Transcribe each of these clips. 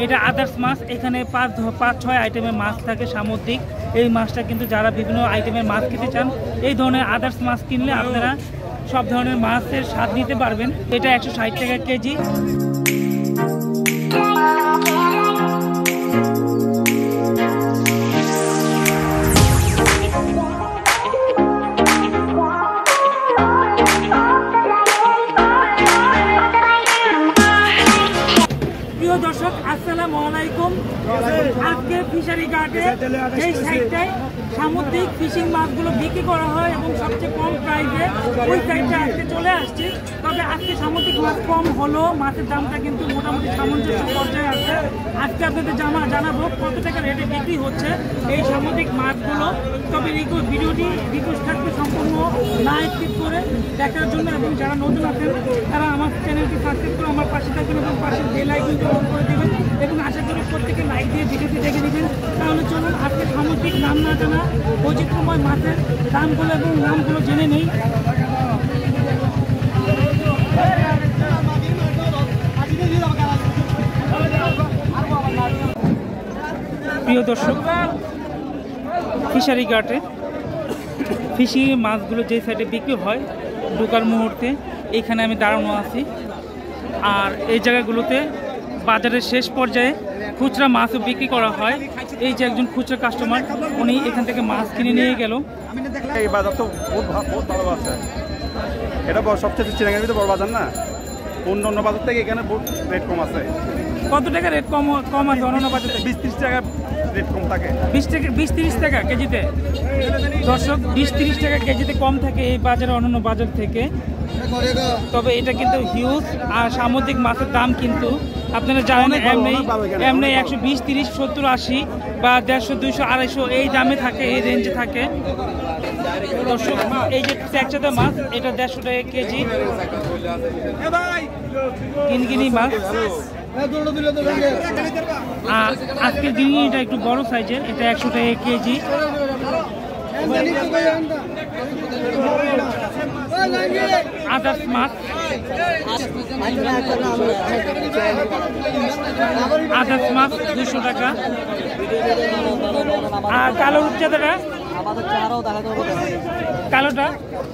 এটা আদার্স মাছ। এখানে 5-6 আইটেমের মাছ থাকে সামুদ্রিক। এই মাছটা কিন্তু যারা বিভিন্ন আইটেমের মাছ খেতে চান, এই ধরনের আদার্স মাছ কিনলে আপনারা সব ধরনের মাছের স্বাদ নিতে পারবেন। এটা 160 টাকা কেজি। দর্শক আসসালামু আলাইকুম। আজকে ফিশারি ঘাটে এই সাইডটায় সামুদ্রিক ফিশিং মাছগুলো বিক্রি করা হয় এবং সবচেয়ে কম প্রাইসে ওই সাইডটা আজকে চলে আসছে। তবে আজকে সামুদ্রিক মাছ কম হলো, মাছের দামটা কিন্তু মোটামুটি সামঞ্জস্য পর্যায়ে আছে। আজকে আপনাদের জানাবো কত টাকা রেটে বিক্রি হচ্ছে এই সামুদ্রিক মাছগুলো। তবে ভিডিওটি রিকোয়েস্ট থাকবে সম্পূর্ণ না স্কিপ করে দেখার জন্য, এবং যারা নতুন আছেন তারা আমার চ্যানেলটি সাবস্ক্রাইব করে আমার পাশে থাকবেন এবং পাশে বেল আইকনটি অন করে দেবেন এবং আশা করি প্রত্যেকে লাইক দিয়ে ভিডিওটি দেখে নেবেন। তাহলে চলুন আজকে সামুদ্রিক নাম না জানা বৈচিত্র্যময় মাছের দামগুলো এবং নামগুলো জেনে নেই। প্রিয় দর্শক, ফিশারি ঘাটে ফিশিং মাছগুলো যে সাইডে বিক্রি হয় ঢোকার মুহূর্তে এইখানে আমি দাঁড়ানো আছি। আর এই জায়গাগুলোতে বাজারের শেষ পর্যায়ে খুচরা মাছও বিক্রি করা হয়। এই যে একজন খুচরা কাস্টমার, উনি এখান থেকে মাছ কিনে নিয়ে গেল। এই বাজার তো বহুত ভালো আছে, এটা সবচেয়ে চিরাঙ্গের ভিতরে বড় বাজার না, অন্য বাজার থেকে এখানে বহুত রেট কম আছে। কত টাকা রেট কম আছে অন্য বাজার থেকে? 20-30 টাকা রেট কম থাকে। 20-30 টাকা কেজিতে। দর্শক, 20-30 টাকা কেজিতে কম থাকে এই বাজারে অন্যান্য বাজার থেকে। তবে এটা কিন্তু হিউজ। আর সামুদ্রিক মাছের দাম কিন্তু আপনারা জানেন এমনি 120, 30, 70, 80 বা 150, 200, 250 এই দামে থাকে, এই রেঞ্জে থাকে। দর্শক, এই যে চ্যাকচাদা মাছ এটা 150 টাকা কেজি, কিনকিনি মাছ। আর আজকের গিরগিনিটা একটু বড় সাইজের, এটা 100 টাকা কেজি। আদার্স মাছ, আদার্স মাছ 200 টাকা। আর কালো রূপচাঁদাটা, কালোটা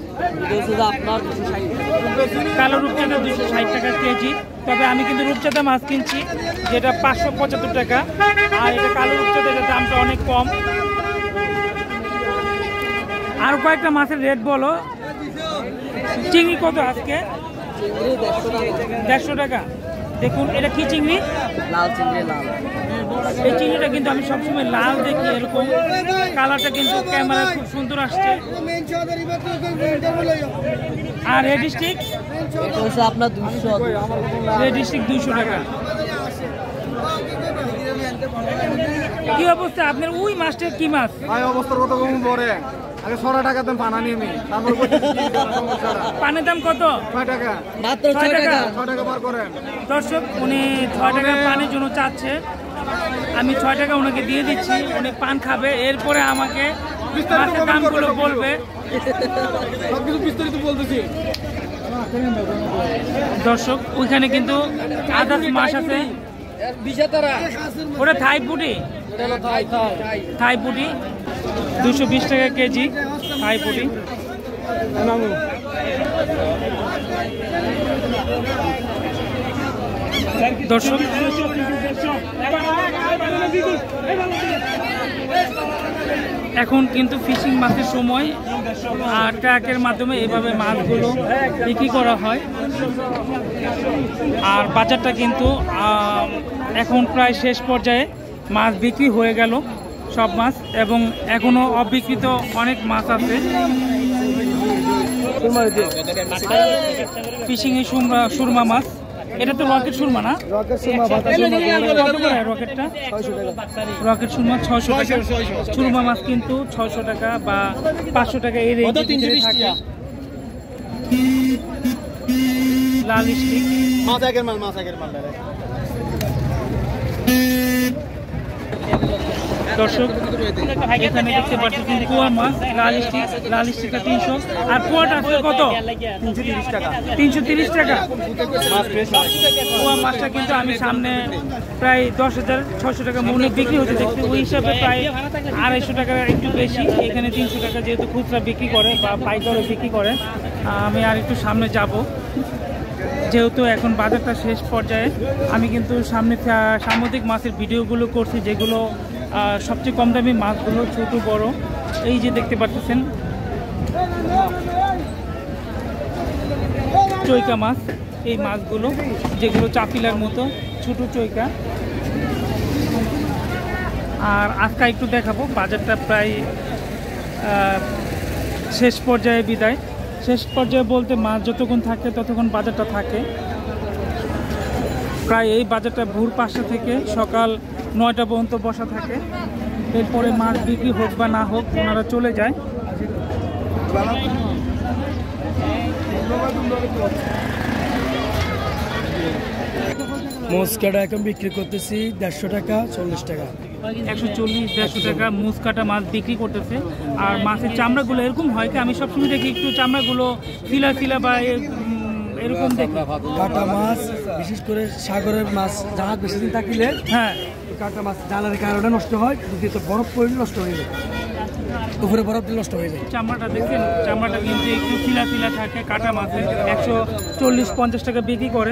কালো রূপচাঁদা 260 টাকা কেজি। তবে আমি কিন্তু রূপচাঁদা মাছ কিনছি যেটা 575 টাকা। আর এটা কালো রূপচাঁদা, এটার দামটা অনেক কম। আর কয়েকটা মাছের রেট বলো। চিংড়ি কত আজকে? 150 টাকা। দেখুন এটা কি চিংড়ি? লাল চিংড়ি। লাল এই চিংড়িটা কিন্তু আমি সবসময় লাল দেখি, এরকম কালারটা কিন্তু ক্যামেরায় খুব সুন্দর আসছে। আর রেড স্টিক আপনার 200, রেড স্টিক 200 টাকা। কি অবস্থা আপনার ওই মাছটা? কি মাছ অবস্থার কত কম পরে আগে 6 টাকা দাম পানা নিয়ে নি, তারপর পানের দাম কত? 6 টাকা মাত্র 6 টাকা। 6 টাকা বার করেন। দর্শক, উনি 6 টাকা পানের জন্য চাচ্ছে, আমি 6 টাকা ওনাকে দিয়ে দিচ্ছি। উনি পান খাবে, এরপরে আমাকে মাছের দামগুলো বলবে। সবকিছু বিস্তারিত বলতেছি। দর্শক, ওইখানে কিন্তু আদার্স মাছ আছে। ওটা থাই পুটি, থাই পুটি 220 টাকা কেজি। থাই পুটি। দর্শক, এখন কিন্তু ফিশিং মাছের সময়, আর ট্রাকের মাধ্যমে এভাবে মাছগুলো বিক্রি করা হয়। আর বাজারটা কিন্তু এখন প্রায় শেষ পর্যায়ে, মাছ বিক্রি হয়ে গেল সব মাছ, এবং এখনো অবিকৃত অনেক মাছ আছে। ফিশিং এ সুরমা মাছ, এটা তো রকেট সুরমা না? রকেটটা রকেট সুরমা 600 টাকা। সুরমা মাছ কিন্তু 600 টাকা বা 500 টাকা এই রেঞ্জে থাকে। লাল স্টিক মাছ আগের মাল, মাছ আগের মাল। দর্শক এখানে দেখতে পাচ্ছেন পোয়া মাছ লাল স্টিকটা 300 আর পোয়াটা আছে কত 330 টাকা 330 টাকা মাছ ফ্রেশ পোয়া মাছটা কিন্তু আমি সামনে প্রায় 10,600 টাকা মূল্যে বিক্রি হতে দেখছি ওই হিসাবে প্রায় 250 টাকা একটু বেশি এখানে 300 টাকা যেহেতু খুচরা বিক্রি করে বা পাইকারি বিক্রি করে আমি আর একটু সামনে যাব যেহেতু এখন বাজারটা শেষ পর্যায়ে আমি কিন্তু সামনে সামুদ্রিক মাছের ভিডিওগুলো করছি যেগুলো সবচেয়ে কম দামি মাছগুলো ছোট বড় এই যে দেখতে পাচ্ছেন চৈকা মাছ এই মাছগুলো যেগুলো চাপিলার মতো ছোট চৈকা আর আজকে একটু দেখাবো বাজারটা প্রায় শেষ পর্যায়ে বিদায় শেষ পর্যায়ে বলতে মাছ যতক্ষণ থাকে ততক্ষণ বাজারটা থাকে প্রায় এই বাজারটা ভোর 5টা থেকে সকাল 9টা পর্যন্ত বসা থাকে এরপরে মাছ বিক্রি হোক বা না হোক ওনারা চলে যায় মস্কাটা এখন বিক্রি করতেছি 150 টাকা 40 টাকা 140-150 টাকা মুসকাটা মাছ বিক্রি করতেছে আর মাছের চামড়াগুলো এরকম হয় কি আমি সবসময় দেখি একটু চামড়াগুলো ফিলা বা এরকম দেখি কাটা মাছ বিশেষ করে সাগরের মাছ জাহাজ বেশি দিন থাকিলে হ্যাঁ কাটা মাছ জানার কারণে নষ্ট হয় যদি তো বরফ পড়লে নষ্ট হয়ে যায় উপরে বরফ দিলে নষ্ট হয়ে যায় চামড়াটা দেখছেন চামড়াটা কিন্তু একটু ফিলা থাকে কাটা মাছের 140-50 টাকা বিক্রি করে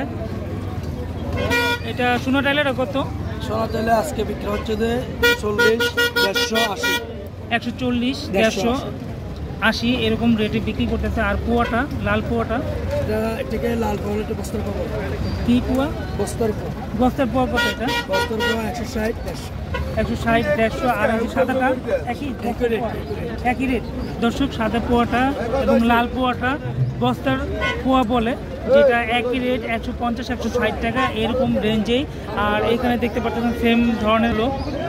এটা সোনা টাইলের কত সোনা তেলে আজকে বিক্রি হচ্ছে যে 40, 150, 80 140-180 এরকম রেটে বিক্রি করতেছে আর পোয়াটা লাল পোয়াটা এটাকে লাল পোয়া একটা বস্তার পোয়া কি পোয়া বস্তার পোয়া বস্তার পোয়া কত এটা বস্তার পোয়া 160-150 আর সাদাটা একই রেট দর্শক সাদা পোয়াটা এবং লাল পোয়াটা বস্তার পোয়া বলে যেটা একই রেট 150-160 টাকা এরকম রেঞ্জেই আর এখানে দেখতে পাচ্ছেন সেম ধরনের লোক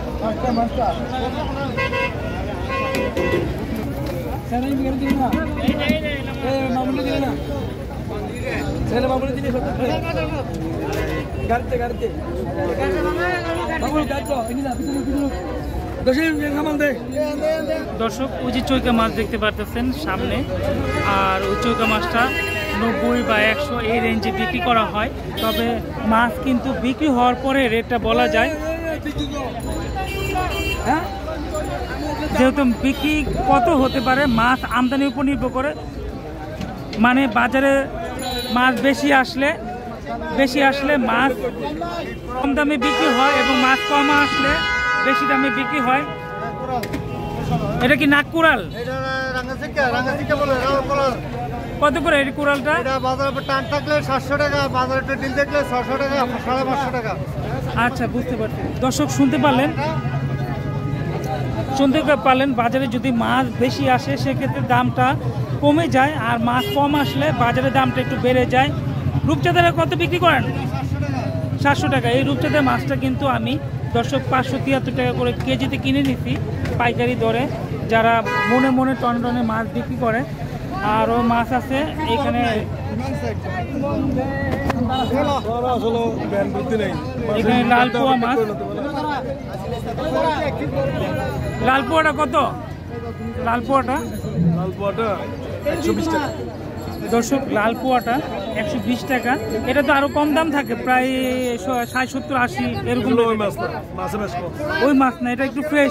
দর্শক ওই যে চৈকা মাছ দেখতে পারতেছেন সামনে আর ওই চৈকা মাছটা 90 বা 100 এই রেঞ্জে বিক্রি করা হয় তবে মাছ কিন্তু বিক্রি হওয়ার পরে রেটটা বলা যায় যেহেতু বিক্রি কত হতে পারে মাছ আমদানির উপর নির্ভর করে মানে বাজারে মাছ বেশি আসলে মাছ কম দামে বিক্রি হয় এবং মাছ কম আসলে বেশি দামে বিক্রি হয় এটা কি নাগকুড়াল কত করে এই কুড়ালটা বাজারে টান থাকলে 700 টাকা বাজারে ডিল দেখলে 600 টাকা 550 টাকা আচ্ছা বুঝতে পারছি দর্শক শুনতে পারলেন বাজারে যদি মাছ বেশি আসে সেক্ষেত্রে দামটা কমে যায় আর মাছ কম আসলে বাজারে দামটা একটু বেড়ে যায় রূপচাঁদারা কত বিক্রি করেন 700 টাকা এই রূপচাঁদা মাছটা কিন্তু আমি দর্শক 573 টাকা করে কেজিতে কিনে নিচ্ছি পাইকারি দরে যারা মনে টনে মাছ বিক্রি করে আরও মাছ আছে এখানে লাল পোয়া মাছ লাল পোয়াটা কত লাল পোয়াটা 120 টাকা দর্শক লাল পোয়াটা 120 টাকা এটা তো আরো কম দাম থাকে প্রায় 60-70-80 এরকম ওই মাছ না এটা একটু ফ্রেশ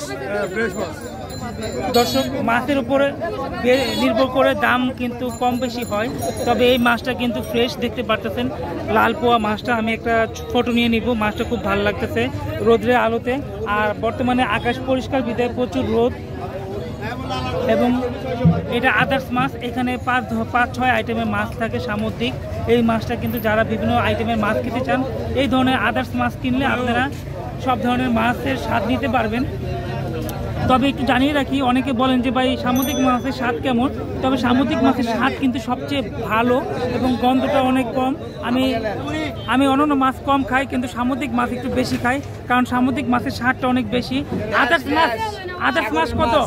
দর্শক মাছের উপরে নির্ভর করে দাম কিন্তু কম বেশি হয় তবে এই মাছটা কিন্তু ফ্রেশ দেখতে পারতেছেন লাল পোয়া মাছটা আমি একটা ফটো নিয়ে নিব মাছটা খুব ভালো লাগতেছে রোদ্রের আলোতে আর বর্তমানে আকাশ পরিষ্কার বিদায় প্রচুর রোদ এবং এটা আদার্স মাছ এখানে 5-6 আইটেমের মাছ থাকে সামুদ্রিক এই মাছটা কিন্তু যারা বিভিন্ন আইটেমের মাছ খেতে চান এই ধরনের আদার্স মাছ কিনলে আপনারা সব ধরনের মাছের স্বাদ নিতে পারবেন তবে একটু জানিয়ে রাখি অনেকে বলেন যে ভাই সামুদ্রিক মাছের স্বাদ কেমন তবে সামুদ্রিক মাছের স্বাদ কিন্তু সবচেয়ে ভালো এবং গন্ধটা অনেক কম আমি অন্যান্য মাছ কম খাই কিন্তু সামুদ্রিক মাছ একটু বেশি খাই কারণ সামুদ্রিক মাছের স্বাদটা অনেক বেশি আদার্স মাছ কত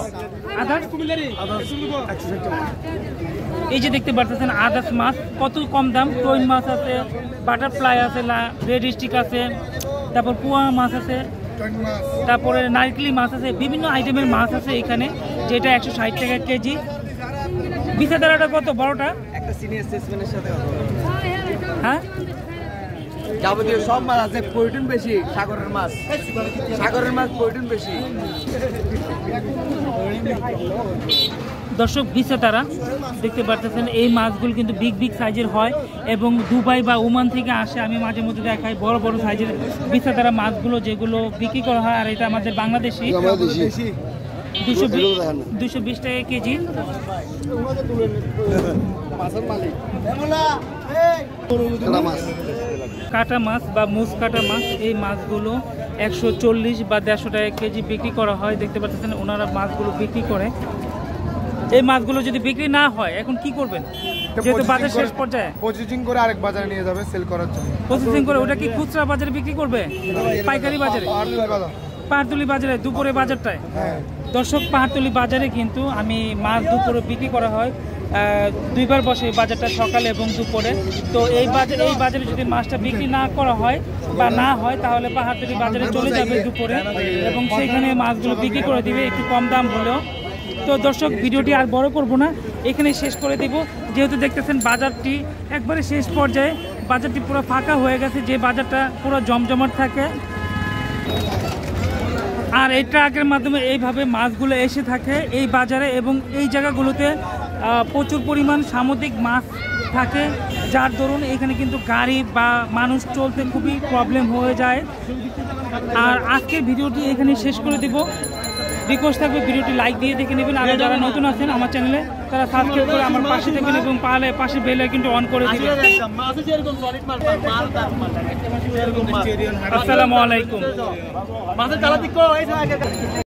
এই যে দেখতে পাচ্ছেন আদার্স মাছ কত কম দাম টইন মাছ আছে বাটারফ্লাই আছে রেড স্টিক আছে তারপর পোয়া মাছ আছে তারপরে নারকেলি মাছ আছে, বিভিন্ন আইটেমের মাছ আছে এখানে, যেটা 160 টাকা কেজি। বিছাদারাটা কত বড়টা? একটা সিনিয়র সেলসম্যানের সাথে হ্যাঁ, যাবতীয় সব মাছ আছে, প্রোটিন বেশি, সাগরের মাছ প্রোটিন বেশি। দর্শক বিছাতারা দেখতে পারতেছেন, এই মাছগুলো কিন্তু বিগ বিগ সাইজের হয় এবং দুবাই বা ওমান থেকে আসে। আমি মাঝে মধ্যে দেখাই বড় বড় সাইজের বিছাতারা মাছগুলো, যেগুলো বিক্রি করা হয়। আর এটা আমাদের বাংলাদেশি 220 টাকা কেজি। কাটা মাছ বা মুস কাটা মাছ, এই মাছগুলো 140 বা 150 টাকা কেজি বিক্রি করা হয়। দেখতে পাচ্ছেন ওনারা মাছগুলো বিক্রি করে। এই মাছগুলো যদি বিক্রি না হয় এখন কি করবেন, যেহেতু বাজার শেষ পর্যায়ে? প্রসেসিং করে আরেক বাজারে নিয়ে যাবে সেল করার জন্য। প্রসেসিং করে ওটা কি খুচরা বাজারে বিক্রি করবে, পাইকারি বাজারে? পাহাড়তলি বাজারে দুপুরে বাজারটায়। দর্শক, পাহাড়তলি বাজারে কিন্তু আমি মাছ দুপুরে বিক্রি করা হয়, দুইবার বসে বাজারটা, সকালে এবং দুপুরে। তো এই বাজারে যদি মাছটা বিক্রি না করা হয় বা না হয়, তাহলে পাহাড়তলি বাজারে চলে যাবে দুপুরে এবং সেখানে মাছগুলো বিক্রি করে দিবে একটু কম দাম হলেও। তো দর্শক, ভিডিওটি আর বড় করব না, এখানে শেষ করে দেব। যেহেতু দেখতেছেন বাজারটি একবারে শেষ পর্যায়ে, বাজারটি পুরো ফাঁকা হয়ে গেছে, যে বাজারটা পুরো জমজমাট থাকে। আর এই ট্রাকের মাধ্যমে এইভাবে মাছগুলো এসে থাকে এই বাজারে, এবং এই জায়গাগুলোতে প্রচুর পরিমাণ সামুদ্রিক মাছ থাকে, যার দরুন এখানে কিন্তু গাড়ি বা মানুষ চলতে খুবই প্রবলেম হয়ে যায়। আর আজকের ভিডিওটি এখানে শেষ করে দেব। রিকোয়েস্ট থাকবে ভিডিওটি লাইক দিয়ে দেখে নেবেন, আর যারা নতুন আছেন আমার চ্যানেলে তারা সাবস্ক্রাইব করে আমার পাশে থাকবেন এবং পাশে বেল আইকনটি অন করে দিবেন। আসসালামু আলাইকুম।